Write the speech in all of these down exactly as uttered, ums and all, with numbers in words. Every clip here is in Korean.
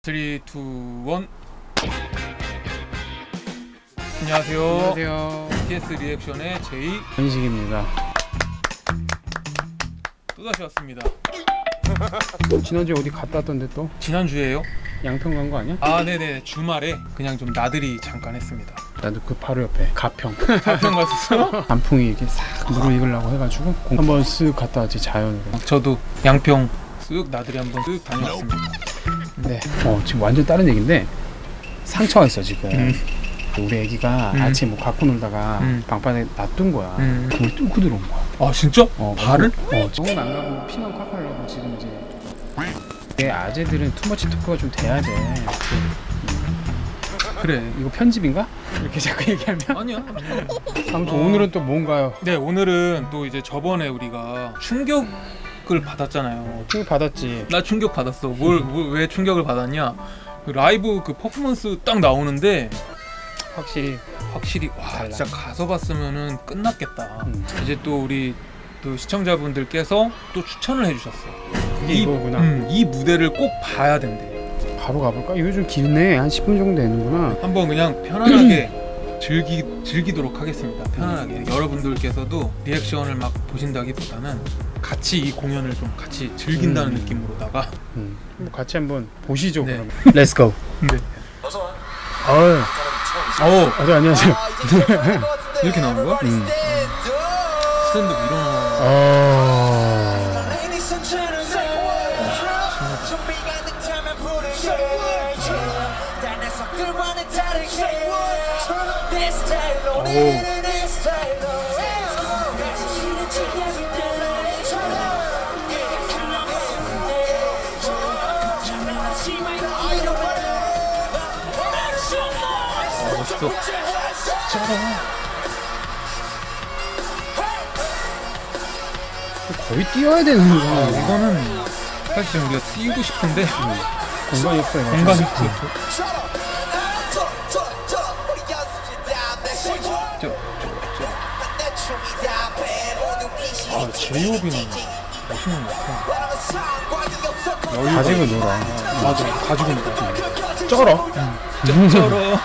삼, 이, 일. 안녕하세요. 안녕하세요. 비티에스 리액션의 제이 현식입니다. 또다시 왔습니다. 지난주에 어디 갔다 왔던데 또? 지난주에요? 양평 간 거 아니야? 아 네네, 주말에 그냥 좀 나들이 잠깐 했습니다. 나도 그 바로 옆에 가평 가평 갔었어? 단풍이 이렇게 싹 무르익으려고 해가지고 한번 쓱 갔다 왔지, 자연으로. 저도 양평 쓱 나들이 한번 쓱 다녀왔습니다. 네. 어 지금 완전 다른 얘기인데 상처가 있어 지금. 음. 우리 애기가 음. 아침에 뭐 갖고 놀다가 음. 방바닥에 놔둔 거야. 음. 그걸 뚫고 들어온 거야. 아 진짜? 어, 발을? 어, 조금 안 가고 피만 콸콸 나고 지금 이제 내 아재들은 투머치 토크가 좀 돼야 돼. 그래. 이거 편집인가? 이렇게 자꾸 얘기하면? 아니야. 아무튼 어. 오늘은 또 뭔가요? 네, 오늘은 또 이제 저번에 우리가 충격을 받았잖아요. 충격 받았지. 나 충격 받았어. 뭘, 뭘 왜 충격을 받았냐? 그 라이브 그 퍼포먼스 딱 나오는데 확실히 확실히 와 달라. 진짜 가서 봤으면은 끝났겠다. 음. 이제 또 우리 또 시청자분들께서 또 추천을 해주셨어요. 그게 이, 이거구나. 음, 이 무대를 꼭 봐야 된대. 바로 가볼까? 이거 좀 길네. 한 십 분 정도 되는구나. 한번 그냥 편안하게 즐기 즐기도록 하겠습니다. 편안하게 여러분들께서도 리액션을 막 보신다기보다는 같이 이 공연을 좀 같이 즐긴다는 음. 느낌으로다가 음. 뭐 같이 한번 보시죠. 네. 그럼. Let's go. 네. 어우. 어 아, 네, 안녕하세요. 이렇게 나오는 거야? 음. 스탠드업 이런 거. 어. 멋있어. 거의 뛰어야 되는 아, 상황. 이거는 사실 지금 우리가 뛰고 싶은데 공간이 없어요. 공간이 음. 없어. 아, 제이홉이는 멋있는 것 같아. 가지고 놀아. 아, 맞아, 가지고 놀아. 쩔어. 쩔- 쩔어.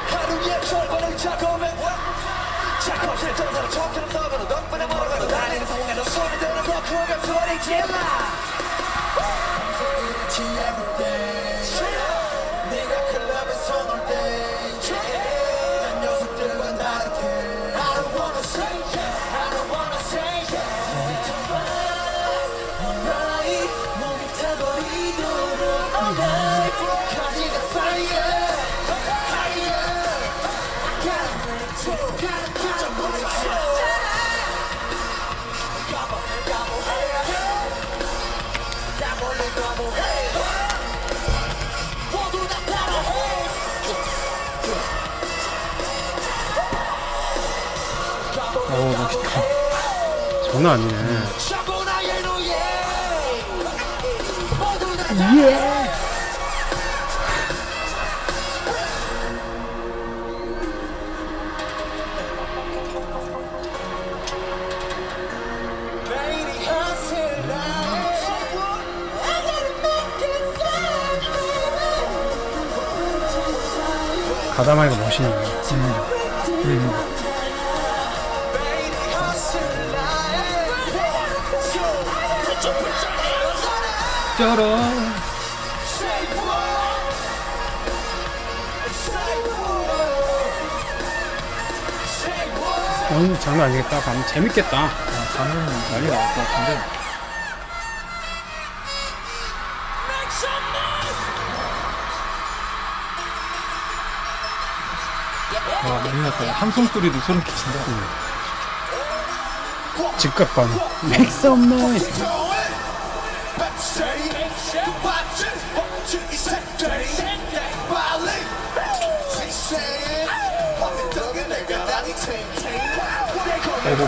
어, 멋있다. 장난 아니네. 가다마이가 멋있네. 음. 음. 쩔어. 어, 장난 아니겠다. 가면 재밌겠다. 아, 가면 난리 나올 것 같은데. 와, 난리 났다. 함성 소리도 소름 끼친다. 즉각 반응. Make some noise. 아이고.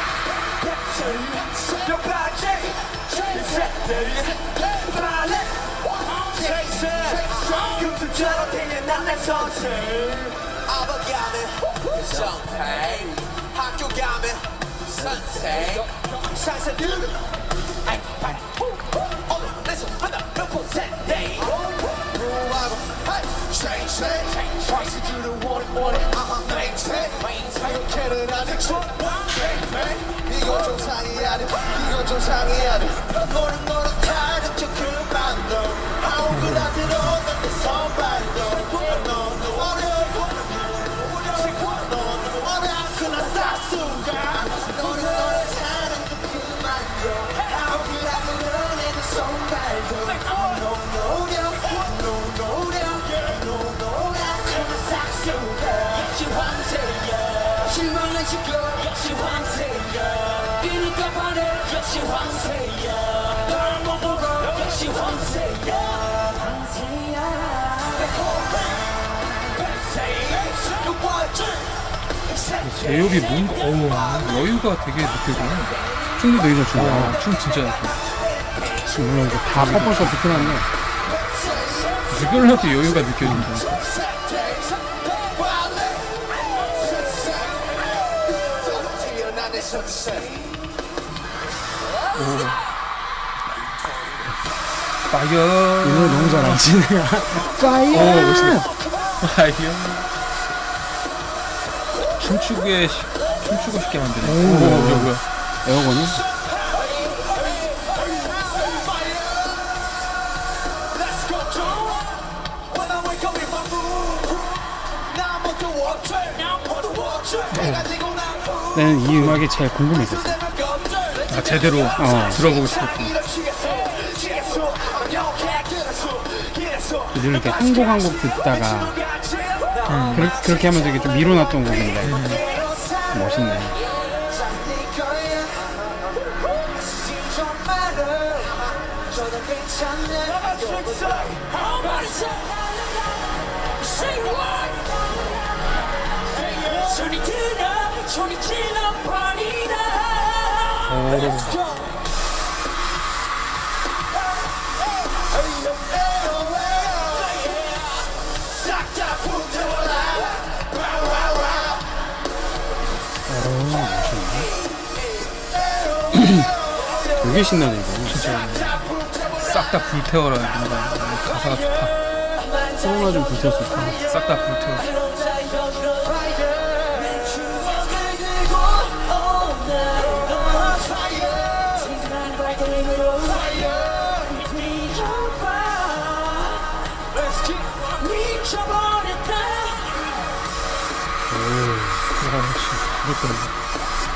학교 가면 선생 상사들은 아이 빨리 오늘 내 손 하나 몇 퍼센트 무하고 이거 좀 상해야 돼. 이거 좀 상해야 돼. 너는 너는 다른 척 그만둬. 아무거나 들어 내 손발도. 너 노래 너 노래 그나 사수가. 너는 너는 다른 척 그만둬. 아무거나 들어 내 손발도. 너 노래 너 노래 너 노래 그나 사수가. 역시 황새야. 실망한 시켜 역시 황새야. 이니까 반해 역시 황새야. 널 못 보고 역시 황새야. 황새야. 제이홉이 뭔가 어우 여유가 되게 느껴지네. 춤도 되게 잘 춘다. 와, 춤 진짜 잘 춰. 물론 이거 다 퍼포먼스 좋긴 한데 누구라도 여유가 느껴진다. 오. 파이어. 이 노래 너무 잘하지. 파이어. 오 멋있네. 파이어. 춤추게 시- 춤추고 싶게 만드네. 오, 뭐야 뭐야. 에어건이? 나는 이 음악이 제일 궁금했었어. 아 제대로 어. 들어보고 싶었고. 늘 이렇게 한 곡 한 곡 듣다가 음. 그렇게, 그렇게 하면서 이게 좀 미뤄놨던 곡인데 멋있네. 소리 들어 소리 질러 버리라. 오. 되게 신나네 이거. 싹 다 불태워라. 뭔가 가사가 좋다. 소음아 좀 불태웠을 때. 싹 다 불태워. 와 역시 부럽다.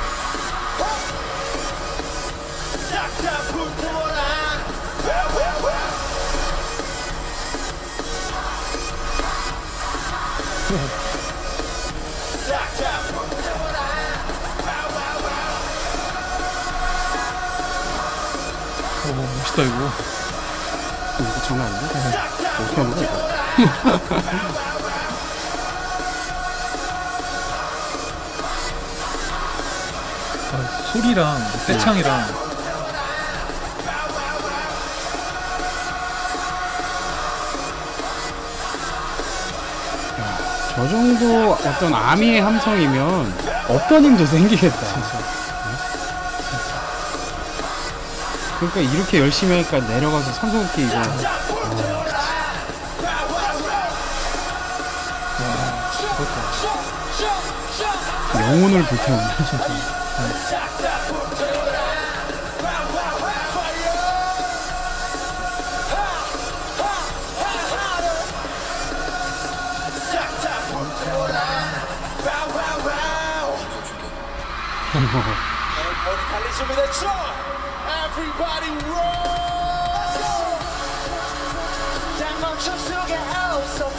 오 멋있다 이거. 이거 장난 아닌데? 어떻게 하는 거야 이거? 아, 소리랑 떼창이랑 저 정도 어떤 아미의 함성이면 없던 힘도 생기겠다. 그러니까 이렇게 열심히 하니까 내려가서 산소호흡기 이거 영혼을 불태우네 진짜. Everybody roll. 난 멈출 수가 없어.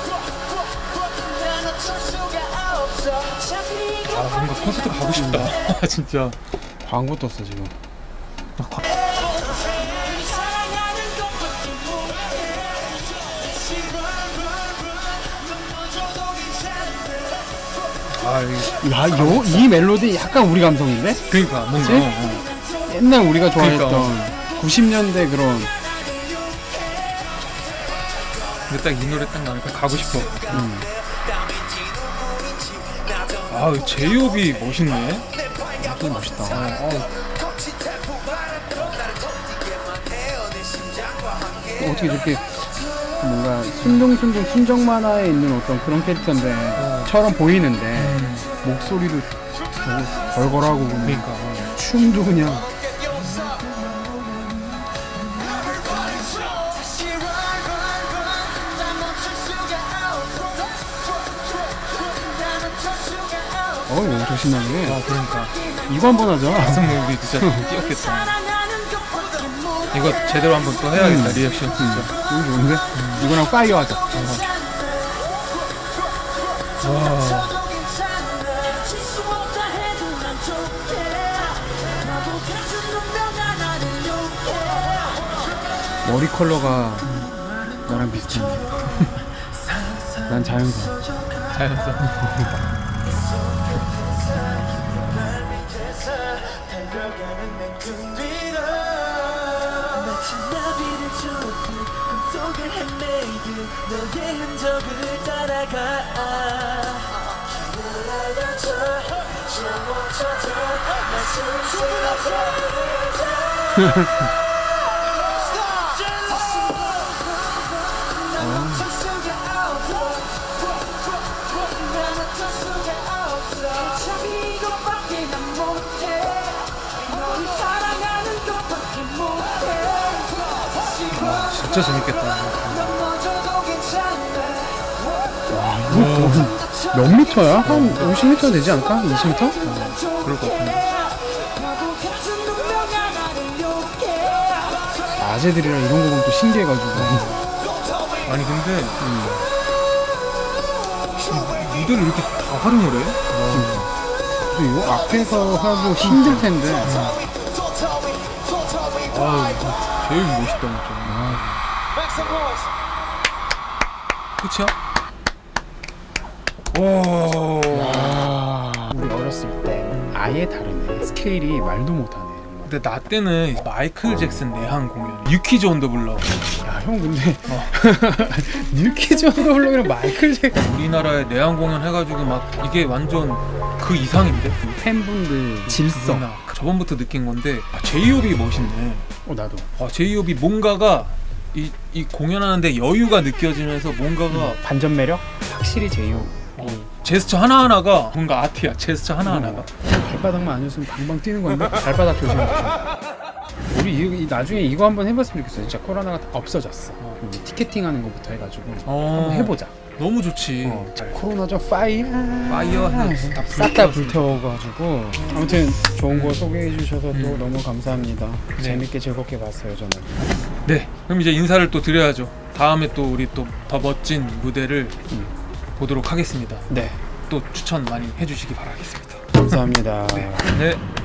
난 어쩔 수가 없어. 아 뭔가 콘서트 가고 싶다. 진짜. 광고 떴어 지금. 아 이- 야, 요, 이 멜로디 약간 우리 감성인데? 그러니까 뭔가 그치? 어, 어. 옛날 우리가 좋아했던 그러니까. 구십 년대 그런. 근데 딱 이 노래 딱 나니까 가고 싶어. 음. 아 제이홉이 멋있네. 되게 멋있다. 어떻게 저렇게 뭔가 순둥순둥 순정 만화에 있는 어떤 그런 캐릭터인데 어. 처럼 보이는데 음. 목소리도 더 걸걸하고 그냥 그러니까 춤도 그냥 어우 엄청 신나네. 아 그러니까 이거 한번 하자. 가슴 목이 진짜 뛰었겠다. 이거 제대로 한번 또 해야겠다. 음. 리액션 진짜. 너무 좋은데? 이거랑 파이어 하자. 와. 머리 컬러가 나랑 비슷한데. 난 자연산. 자연스럽. 너의 흔적을 따라가 진짜 재밌겠다. 몇 미터야? 한 오십 미터 되지 않을까? 이십 미터? 어, 그럴 것 같은데. 아재들이랑 이런 거 보면 또 신기해가지고. 아니 근데 음. 무대를 이렇게 다 활용을 해? 근데 이거 앞에서 하고 힘들 텐데. 아 제일 멋있다 진짜. 끝이야? 오. 우리 어렸을 때 아예 다르네. 스케일이 말도 못하네. 근데 나 때는 마이클 잭슨 내한 공연, 뉴키즈 온 더 블럭. 야, 형 근데 어. 뉴키즈 온 더 블럭이랑 마이클 잭슨 우리나라에 내한 공연 해가지고 막 이게 완전 그 이상인데? 팬분들 질서. 나 저번부터 느낀 건데 아, 제이홉이 멋있네. 어 나도. 아, 제이홉이 뭔가가 이, 이 공연하는데 여유가 느껴지면서 뭔가가 반전 매력? 확실히 제이홉. 어, 제스처 하나하나가 뭔가 아트야. 제스처 하나하나가. 발바닥만 아니었으면 방방 뛰는 건데. 발바닥 조심. 우리 이, 이, 나중에 이거 한번 해봤으면 좋겠어. 진짜 코로나가 다 없어졌어. 어. 음, 티켓팅하는 것부터 해가지고 어, 한번 해보자. 너무 좋지. 어, 자, 코로나죠 파이어. 파이어 싹 싹 다 불태워가지고. 아무튼 좋은 거 소개해 주셔서 또 음. 너무 감사합니다. 네. 재밌게 즐겁게 봤어요 저는. 네, 그럼 이제 인사를 또 드려야죠. 다음에 또 우리 또 더 멋진 무대를 음. 보도록 하겠습니다. 네. 또 추천 많이 해주시기 바라겠습니다. 감사합니다. 네. 네.